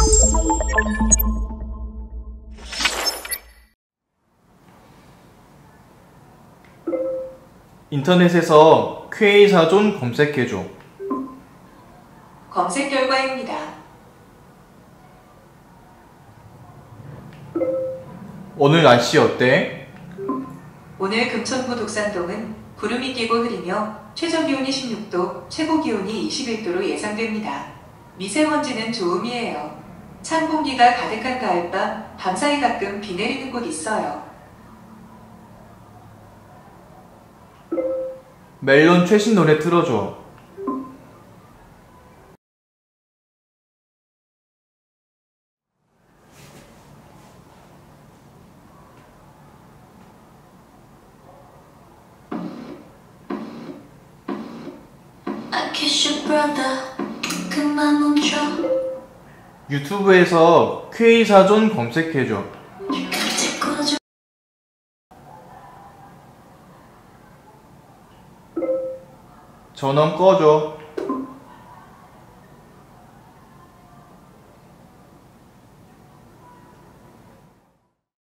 인터넷에서 QA사전 검색해줘. 검색 결과입니다. 오늘 날씨 어때? 오늘 금천구 독산동은 구름이 끼고 흐리며 최저기온이 16도, 최고기온이 21도로 예상됩니다. 미세먼지는 좋음이에요. 찬 공기가 가득한 가을밤, 밤사이 가끔 비 내리는 곳 있어요. 멜론 최신 노래 틀어줘. I kiss your brother. 그만 멈춰. 유튜브에서 QA사전 검색해줘. 그제 꺼져. 전원 꺼줘.